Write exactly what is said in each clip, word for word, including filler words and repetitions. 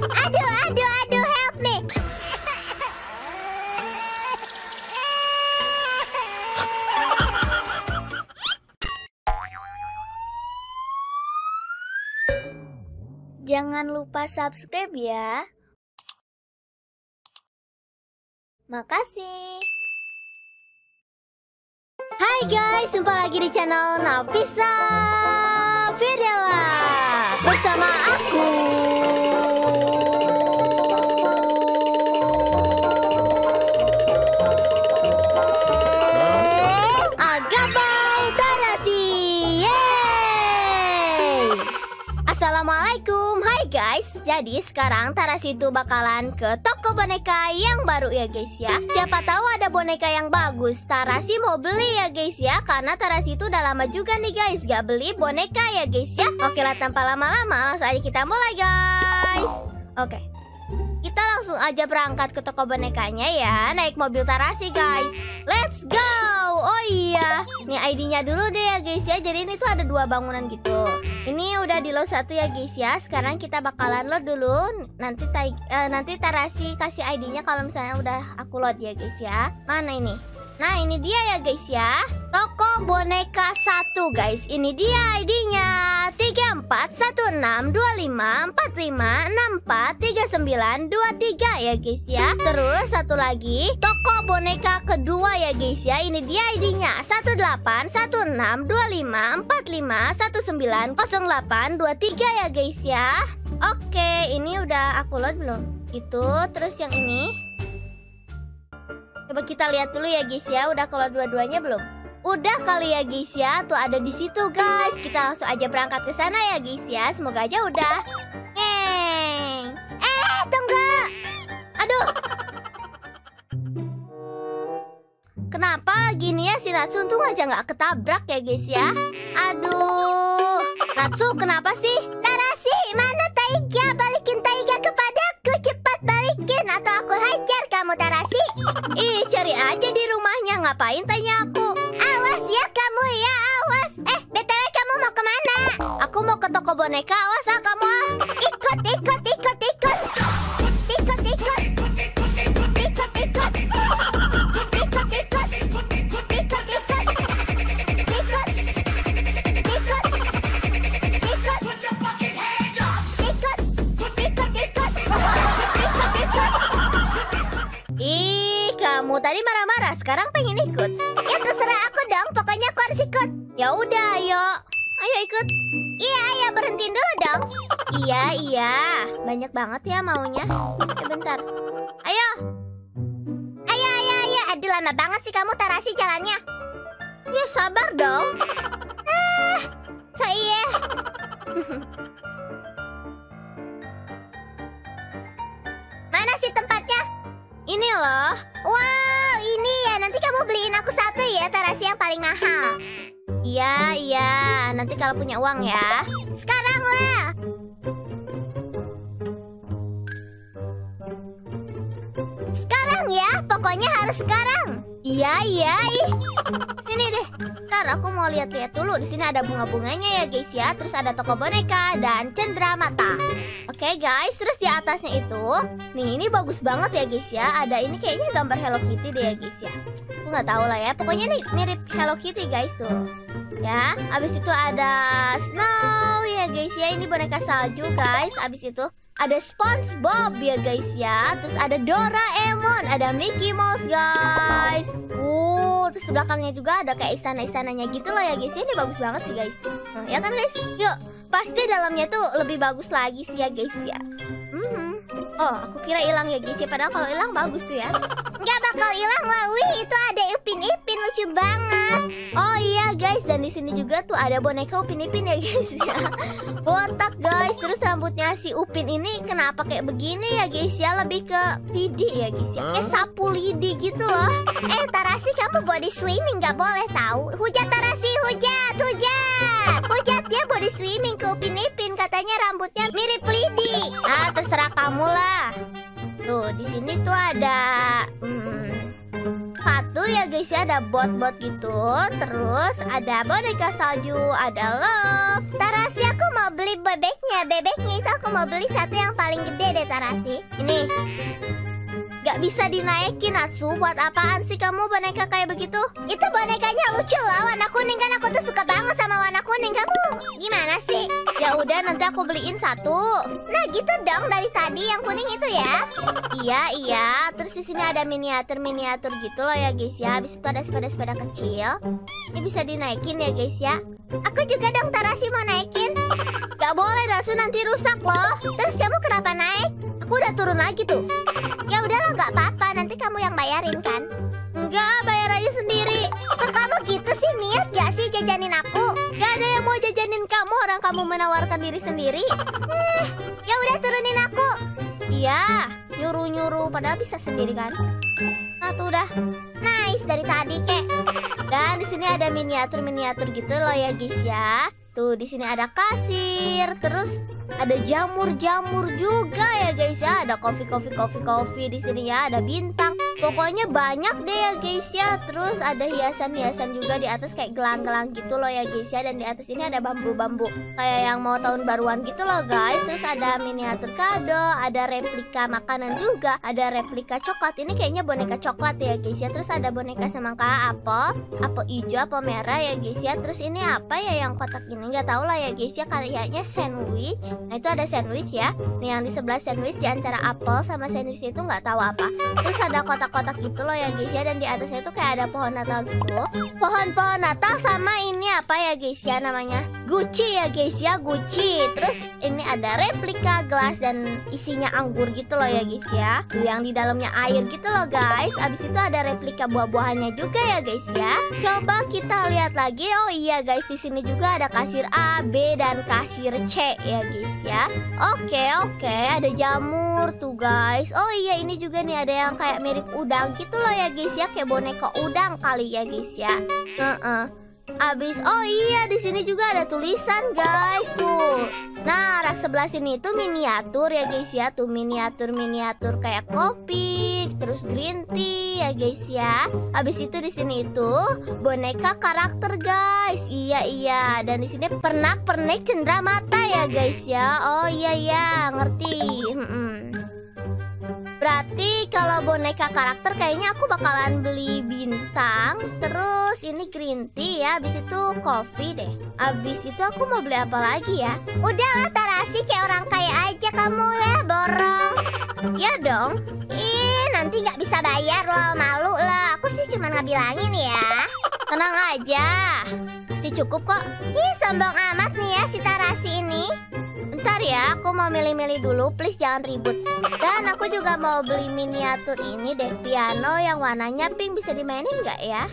Aduh, aduh, aduh, help me. Jangan lupa subscribe ya. Makasih. Hai guys, jumpa lagi di channel Nafisa Videla. Bersama aku Agabau Tarasi. Yeay. Assalamualaikum. Hai guys, jadi sekarang Tarasi itu bakalan ke toko boneka yang baru ya guys ya. Siapa tahu ada boneka yang bagus. Tarasi mau beli ya guys ya, karena Tarasi itu udah lama juga nih guys gak beli boneka ya guys ya. Oke lah, tanpa lama-lama langsung aja kita mulai guys. Oke, kita langsung aja berangkat ke toko bonekanya ya, naik mobil Tarasi guys. Let's go. Oh iya, nih I D-nya dulu deh ya guys ya. Jadi ini tuh ada dua bangunan gitu. Ini udah di load satu ya guys ya. Sekarang kita bakalan load dulu. Nanti uh, nanti Tarasi kasih I D-nya kalau misalnya udah aku load ya guys ya. Mana ini? Nah ini dia ya guys ya, toko boneka satu guys. Ini dia I D-nya tiga empat satu enam dua lima empat lima enam empat tiga sembilan dua tiga ya guys ya. Terus satu lagi toko boneka kedua ya guys ya. Ini dia I D-nya satu delapan satu enam dua lima empat lima satu sembilan nol delapan dua tiga ya guys ya. Oke, ini udah aku load belum? Itu terus yang ini coba kita lihat dulu ya guys ya, udah kalau dua-duanya belum? Udah kali ya guys ya, tuh ada di situ guys. Kita langsung aja berangkat ke sana ya guys ya. Semoga aja udah. Ngeng. Eh, tunggu. Aduh. Kenapa gini ya si Natsu untung aja nggak ketabrak ya guys ya. Aduh. Natsu kenapa sih? Tarasi, mana Taiga? Balikin Taiga kepadaku, cepat balikin atau aku hajar kamu Tarasi. Ih, cari aja di rumahnya, ngapain tanya aku? Awas ya kamu ya, awas. Eh, B T W kamu mau kemana? Aku mau ke toko boneka, awas ah kamu ah. Ikut, ikut, ikut, ikut. Ikut, ikut. Ikut, ikut. Ikut, ikut. Ikut, ikut. Ikut. Ikut. Ikut. Ikut, ikut. Ikut, ikut. Ih, kamu tadi marah-marah, sekarang pengen ikut. Ya terserah aku dong, pokoknya aku harus ikut. Ya udah, ayo. Ayo ikut. Iya, ayo berhentiin dulu dong. Iya, iya. Banyak banget ya maunya. Eh, bentar. Ayo. Ayo, ayo, ayo. Aduh, lama banget sih kamu Tarasi jalannya. Ya sabar dong. Ah, so iya. Mana sih tempatnya? Ini loh. Wow, ini ya. Nanti kamu beliin aku satu ya, Tarasi yang paling mahal. Iya, iya. Nanti kalau punya uang ya. Sekarang lah. Sekarang ya, pokoknya harus sekarang. Iya, iya. Ih. Sini deh. Ntar aku mau lihat-lihat dulu. Di sini ada bunga-bunganya ya guys ya. Terus ada toko boneka dan cendera mata. Oke guys, terus di atasnya itu, nih ini bagus banget ya guys ya. Ada ini kayaknya gambar Hello Kitty deh ya guys ya. Aku nggak tahu lah ya. Pokoknya nih mirip Hello Kitty guys tuh. Ya, abis itu ada Snow ya guys ya. Ini boneka salju guys. Abis itu ada SpongeBob ya guys ya. Terus ada Doraemon, ada Mickey Mouse guys. Uh, terus di belakangnya juga ada kayak istana-istananya gitu loh ya guys. Ini bagus banget sih guys. Nah, ya kan guys? Yuk, pasti dalamnya tuh lebih bagus lagi sih ya guys ya. Hmm. Oh, aku kira hilang ya guys ya. Padahal kalau hilang bagus tuh ya. Nggak bakal hilang lah. Wih, itu ada Upin Ipin, lucu banget. Oh iya guys, dan di sini juga tuh ada boneka Upin Ipin ya guys ya. Botak guys. Terus rambutnya si Upin ini kenapa kayak begini ya guys ya? Lebih ke lidi ya guys ya. Kayak sapu lidi gitu loh. Eh Tarasi, kamu body swimming nggak boleh tahu. Hujat Tarasi, hujat, hujat. Hujat dia body swimming ke Upin Ipin, katanya rambutnya mirip lidi. Ah, terserah kamu lah. Tuh, di sini tuh ada hmm, patung gitu ya guys ya, ada bot-bot gitu. Terus ada boneka salju, ada Love. Tarasi, aku mau beli bebeknya. Bebeknya itu aku mau beli satu yang paling gede deh Tarasi. Ini gak bisa dinaikin, Natsu. Buat apaan sih kamu boneka kayak begitu? Itu bonekanya lucu lah, warna kuning kan. Aku tuh suka banget sama warna kuning. Kamu gimana sih? Ya udah, nanti aku beliin satu. Nah gitu dong, dari tadi yang kuning itu ya. Iya iya. Terus di sini ada miniatur miniatur gitu loh ya guys ya. Habis itu ada sepeda-sepeda kecil. Ini bisa dinaikin ya guys ya. Aku juga dong Tarasi mau naikin. Gak boleh Natsu, nanti rusak loh. Terus kamu kenapa naik? Aku udah turun lagi tuh. Ya udahlah, nggak apa-apa. Nanti kamu yang bayarin kan? Enggak, bayar aja sendiri. Kok kamu gitu sih? Niat gak sih jajanin aku? Gak ada yang mau jajanin kamu. Orang kamu menawarkan diri sendiri. Eh, ya udah turunin aku. Iya, nyuruh-nyuruh. Padahal bisa sendiri kan? Nah tuh udah. Nice dari tadi kek. Dan di sini ada miniatur-miniatur gitu loh ya guys ya. Tuh di sini ada kasir. Terus ada jamur-jamur juga ya guys ya. Ada kopi kopi kopi kopi di sini ya. Ada bintang. Pokoknya banyak deh ya guys ya. Terus ada hiasan-hiasan juga di atas kayak gelang-gelang gitu loh ya guys ya. Dan di atas ini ada bambu-bambu kayak yang mau tahun baruan gitu loh guys. Terus ada miniatur kado, ada replika makanan juga, ada replika coklat. Ini kayaknya boneka coklat ya guys ya. Terus ada boneka semangka, apel, apel hijau, apel merah ya guys ya. Terus ini apa ya yang kotak ini? Nggak tahu lah ya guys ya. Kayaknya sandwich. Nah itu ada sandwich ya. Nih yang di sebelah sandwich, di antara apel sama sandwich itu nggak tahu apa. Terus ada kotak-kotak gitu loh ya guys ya. Dan di atasnya itu kayak ada pohon Natal gitu. Pohon-pohon Natal sama ini apa ya guys ya namanya? Gucci ya guys ya, Gucci. Terus ini ada replika gelas dan isinya anggur gitu loh ya guys ya. Tuh yang di dalamnya air gitu loh guys. Abis itu ada replika buah-buahannya juga ya guys ya. Coba kita lihat lagi. Oh iya guys, di sini juga ada kasir A, B dan kasir C ya guys ya. Oke oke, ada jamur tuh guys. Oh iya, ini juga nih ada yang kayak mirip udang gitu loh ya guys ya, kayak boneka udang kali ya guys ya. Heeh. Abis, oh iya di sini juga ada tulisan guys tuh. Nah rak sebelah sini itu miniatur ya guys ya. Tuh miniatur miniatur kayak kopi, terus green tea ya guys ya. Abis itu di sini itu boneka karakter guys. Iya iya. Dan di sini pernak pernik cendera mata ya guys ya. Oh iya iya, ngerti. Hmm. Berarti kalau boneka karakter kayaknya aku bakalan beli bintang. Terus ini green tea ya. Habis itu kopi deh. Habis itu aku mau beli apa lagi ya? Udahlah Tarasi, kayak orang kaya aja kamu ya, borong. Ya dong. Ih nanti gak bisa bayar loh, malu lah. Aku sih cuma ngebilangin ya. Tenang aja, pasti cukup kok. Ih sombong amat nih ya si Tarasi ini. Bentar ya, aku mau milih-milih dulu, please jangan ribut. Dan aku juga mau beli miniatur ini deh, piano yang warnanya pink. Bisa dimainin nggak ya?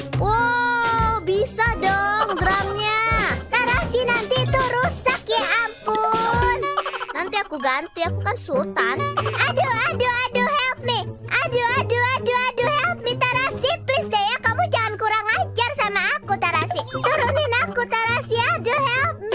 Wow, bisa dong drumnya. Tarasi nanti itu rusak ya ampun. Nanti aku ganti, aku kan sultan. Aduh, aduh, aduh, help me. Aduh, aduh, aduh, aduh, help me Tarasi, please deh ya. Kamu jangan kurang ajar sama aku Tarasi. Turunin aku Tarasi, aduh help me.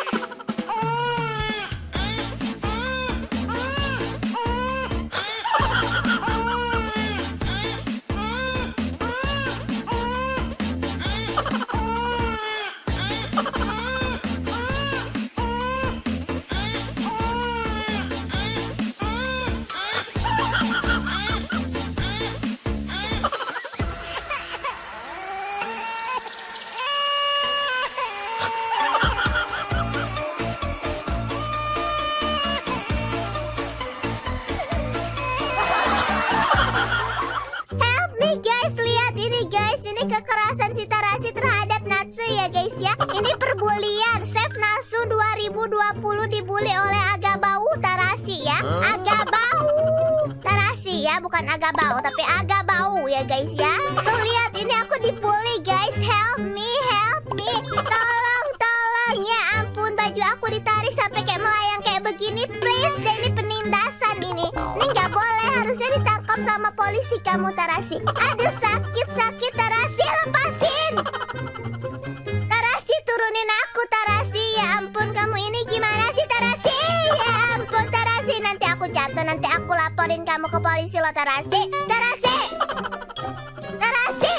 Kekerasan si Tarasi terhadap Natsu ya guys ya. Ini perbulian. Save Natsu dua ribu dua puluh dibully oleh Agabau Tarasi ya. Agabau Tarasi ya, bukan Agabau tapi Agabau ya guys ya. Tuh lihat ini aku dibully guys. Help me, help me. Tolong, tolong. Ya ampun, baju aku ditarik sampai kayak melayang kayak begini. Please deh, ini penindasan ini. Ini nggak boleh, harusnya ditangkap sama polisi kamu Tarasi. Aduh sakit, sakit Tarasi, lepasin. Tarasi turunin aku Tarasi. Ya ampun, kamu ini gimana sih Tarasi? Ya ampun Tarasi, nanti aku jatuh, nanti aku laporin kamu ke polisi loh Tarasi. Tarasi, Tarasi.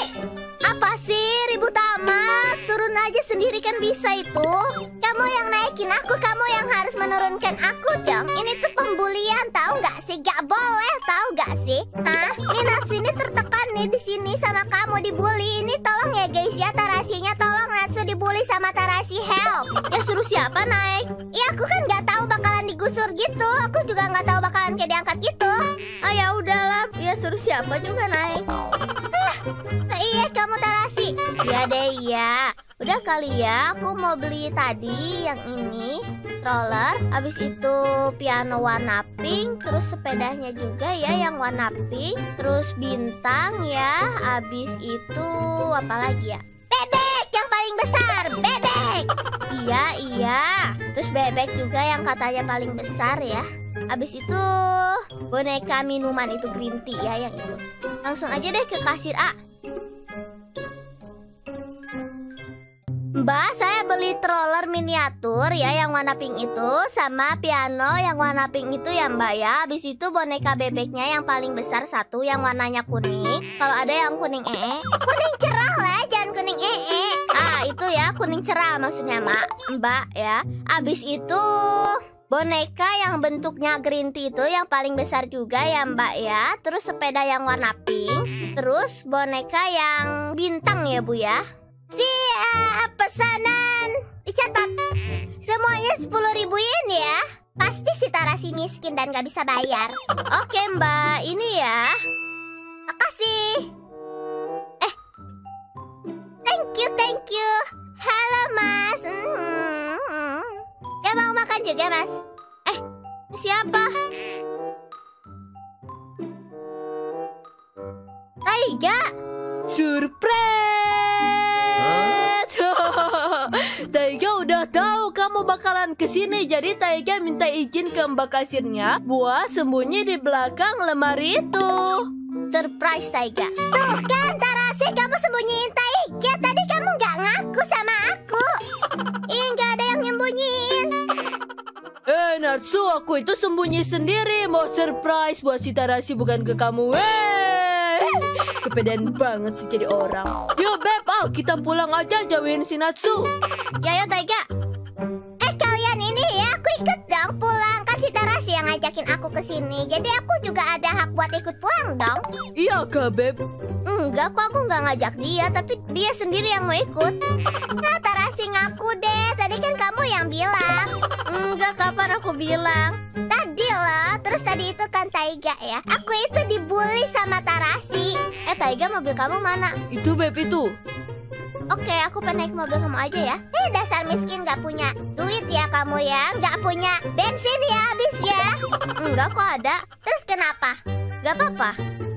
aja sendiri kan bisa itu. Kamu yang naikin aku, kamu yang harus menurunkan aku dong. Ini tuh pembulian, tahu nggak sih? Gak boleh, tahu nggak sih? Hah? Ini Natsu ini tertekan nih di sini sama kamu dibully. Ini tolong ya guys ya, Tarasinya tolong Natsu dibully sama Tarasi, help. Ya suruh siapa naik? Ya aku kan nggak tahu bakalan digusur gitu. Aku juga nggak tahu bakalan kayak diangkat gitu. Ah ya udahlah, ya suruh siapa juga naik. Ah, iya kamu Tarasi. Iya deh ya. Udah kali ya, aku mau beli tadi yang ini roller, habis itu piano warna pink, terus sepedanya juga ya yang warna pink, terus bintang ya, habis itu apa lagi ya? Bebek yang paling besar, bebek. Iya iya, terus bebek juga yang katanya paling besar ya. Habis itu boneka minuman itu green tea ya yang itu. Langsung aja deh ke kasir A. Mbak, saya beli stroller miniatur ya yang warna pink itu, sama piano yang warna pink itu ya Mbak ya. Habis itu boneka bebeknya yang paling besar satu yang warnanya kuning. Kalau ada yang kuning ee, kuning cerah lah, jangan kuning ee. Ah itu ya kuning cerah maksudnya Mak, Mbak ya. Habis itu boneka yang bentuknya green tea itu yang paling besar juga ya Mbak ya. Terus sepeda yang warna pink. Terus boneka yang bintang ya Bu ya. Siap, pesanan dicatat. Semuanya sepuluh ribu yen ya. Pasti si Tarasi miskin dan gak bisa bayar. Oke Mbak, ini ya. Makasih. Eh, thank you, thank you. Halo Mas. hmm. Gak mau makan juga Mas? Eh, siapa? Taiga. Surprise! Taiga udah tahu kamu bakalan kesini, jadi Taiga minta izin ke mbak kasirnya buat sembunyi di belakang lemari itu. Surprise Taiga. Tuh kan Tarasi, kamu sembunyiin Taiga. Tadi kamu nggak ngaku sama aku. Ih, nggak ada yang nyembunyiin. Eh Natsu, aku itu sembunyi sendiri. Mau surprise buat si Tarasi, bukan ke kamu. Weh, kepedean banget sih jadi orang. Yuk Beb, ah, kita pulang aja jauhin si Natsu. Ya ya Taiga. Eh kalian ini ya, aku ikut dong pulang. Kan si Tarasi yang ngajakin aku ke sini. Jadi aku juga ada hak buat ikut pulang dong. Iya kak Beb? Enggak kok, aku nggak ngajak dia, tapi dia sendiri yang mau ikut. Nah Tarasi ngaku deh, tadi kan kamu yang bilang. Enggak, kapan aku bilang? Tadi loh, terus tadi itu kan Taiga ya. Aku itu dibully sama Tarasi. Eh Taiga, mobil kamu mana? Itu Beb itu. Oke, aku pengen naik mobil kamu aja ya. Eh dasar miskin gak punya duit ya kamu ya. Gak punya bensin ya habis ya. Enggak kok ada. Terus kenapa? Gak apa-apa.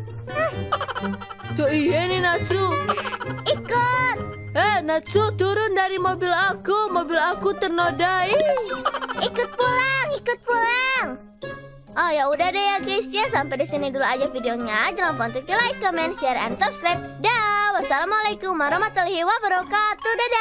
So iya nih Natsu. Ikut. Eh Natsu, turun dari mobil aku. Mobil aku ternodai. Ikut pulang, ikut pulang. Oh ya udah deh ya guys ya, sampai di sini dulu aja videonya. Jangan lupa untuk di like, comment, share, and subscribe. Dah, wassalamualaikum warahmatullahi wabarakatuh. Dadah.